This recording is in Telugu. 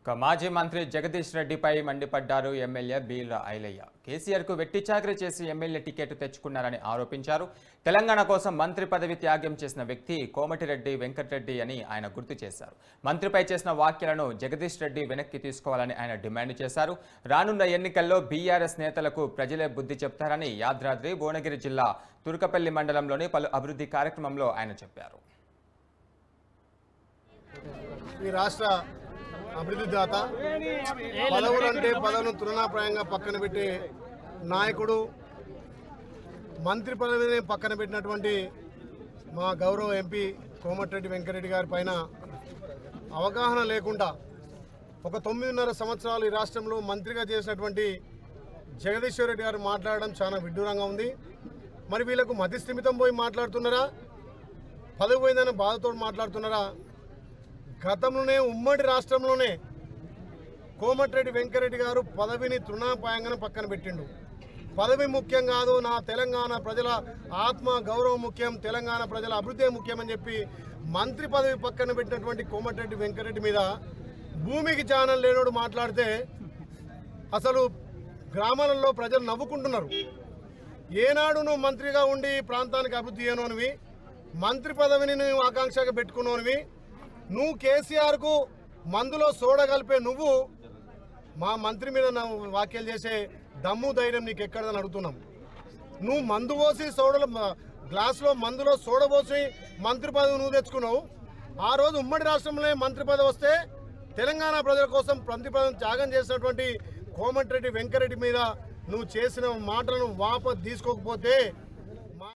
మాజీ మంత్రి జగదీష్ రెడ్డిపై మండిపడ్డారు ఎమ్మెల్యే బీర్ల ఐలయ్య. కేసీఆర్కు వెట్టి చాకరీ చేసి ఎమ్మెల్యే టికెట్ తెచ్చుకున్నారని ఆరోపించారు. తెలంగాణ కోసం మంత్రి పదవి త్యాగం చేసిన వ్యక్తి కోమటిరెడ్డి వెంకటరెడ్డి అని ఆయన గుర్తు చేశారు. మంత్రిపై చేసిన వ్యాఖ్యలను జగదీష్ రెడ్డి వెనక్కి తీసుకోవాలని ఆయన డిమాండ్ చేశారు. రానున్న ఎన్నికల్లో బీఆర్ఎస్ నేతలకు ప్రజలే బుద్ధి చెప్తారని యాదాద్రి భువనగిరి జిల్లా తుర్కపల్లి మండలంలోని పలు అభివృద్ధి కార్యక్రమంలో ఆయన చెప్పారు. ఈ రాష్ట్ర అభివృద్ధి దాత పదవులంటే పదవులను తృణాప్రాయంగా పక్కన పెట్టే నాయకుడు, మంత్రి పదవిని పక్కన పెట్టినటువంటి మా గౌరవ ఎంపీ కోమటిరెడ్డి వెంకటరెడ్డి గారి పైన అవగాహన లేకుండా ఒక 9.5 సంవత్సరాలు ఈ రాష్ట్రంలో మంత్రిగా చేసినటువంటి జగదీశ్వర్ రెడ్డి గారు మాట్లాడడం చాలా విడ్డూరంగా ఉంది. మరి వీళ్ళకు మతిస్థిమితం పోయి మాట్లాడుతున్నారా, పదవి పోయిందనే బాధతో మాట్లాడుతున్నారా? గతంలోనే ఉమ్మడి రాష్ట్రంలోనే కోమటిరెడ్డి వెంకటరెడ్డి గారు పదవిని తృణాపాయంగా పక్కన పెట్టిండు. పదవి ముఖ్యం కాదు, నా తెలంగాణ ప్రజల ఆత్మ గౌరవం ముఖ్యం, తెలంగాణ ప్రజల అభివృద్ధి ముఖ్యమని చెప్పి మంత్రి పదవి పక్కన పెట్టినటువంటి కోమటిరెడ్డి వెంకటరెడ్డి మీద భూమికి ఛానల్ లేనోడు మాట్లాడితే అసలు గ్రామాలలో ప్రజలు నవ్వుకుంటున్నారు. ఏనాడు నువ్వు మంత్రిగా ఉండి ప్రాంతానికి అభివృద్ధి చేయనోనివి, మంత్రి పదవిని నువ్వు ఆకాంక్షగా పెట్టుకున్నోనివి, నువ్వు కేసీఆర్కు మందులో సోడా కలిపే నువ్వు మా మంత్రి మీద వ్యాఖ్యలు చేసే దమ్ము ధైర్యం నీకు ఎక్కడదని అడుగుతున్నాం. నువ్వు మందు పోసి సోడలో గ్లాసులో మందులో సోడా పోసి మంత్రి పదవి నువ్వు తెచ్చుకున్నావు. ఆ రోజు ఉమ్మడి రాష్ట్రంలో మంత్రి పదవి వస్తే తెలంగాణ ప్రజల కోసం మంత్రి పదవిని త్యాగం చేసినటువంటి కోమటిరెడ్డి వెంకటరెడ్డి మీద నువ్వు చేసిన మాటలను వాపసు తీసుకోకపోతే